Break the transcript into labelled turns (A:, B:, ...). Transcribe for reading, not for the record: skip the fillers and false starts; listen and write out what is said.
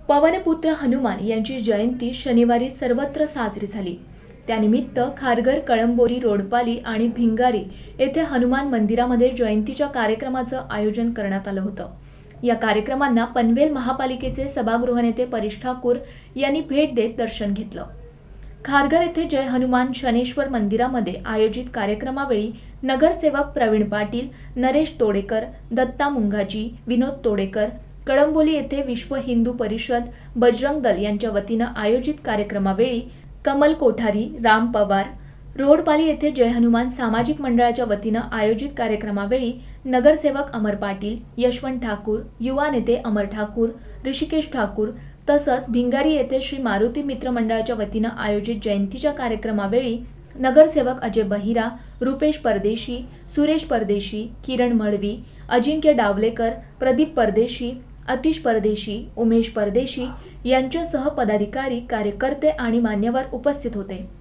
A: पवनपुत्र हनुमान यांची जयंती शनिवारी सर्वत्र साजरी झाली। त्यानिमित्त खारघर, कळंबोली, रोडपाली आणि भिंगारी येथे हनुमान मंदिरामध्ये जयंतीच्या कार्यक्रमाचं आयोजन करण्यात आलं होतं। या कार्यक्रमांना पनवेल महापालिकेचे सभागृह नेते परेश ठाकूर यांनी भेट देत दर्शन घेतलं। खारघर येथे जय हनुमान शनेश्वर मंदिरामध्ये आयोजित कार्यक्रमावेळी नगरसेवक प्रवीण पाटील, नरेश तोडेकर, दत्ता मुंगाजी, विनोद तोडेकर, कळंबोली येथे विश्व हिंदू परिषद बजरंग दल यांच्या वतीनं आयोजित कार्यक्रमावेळी कमल कोठारी, राम पवार, रोडपाली येथे जय हनुमान सामाजिक मंडळाच्या वतीनं आयोजित कार्यक्रमावेळी नगरसेवक अमर पाटील, यशवंत ठाकूर, युवा नेते अमर ठाकूर, ऋषिकेश ठाकूर तसंच भिंगारी येथे श्री मारुती मित्र मंडळाच्या वतीनं आयोजित जयंतीच्या कार्यक्रमावेळी नगरसेवक अजय बहिरा, रुपेश परदेशी, सुरेश परदेशी, किरण मळवी, अजिंक्य डावलेकर, प्रदीप परदेशी, अतिश परदेशी, उमेश परदेशी यांच्यासह पदाधिकारी, कार्यकर्ते आणि मान्यवर उपस्थित होते।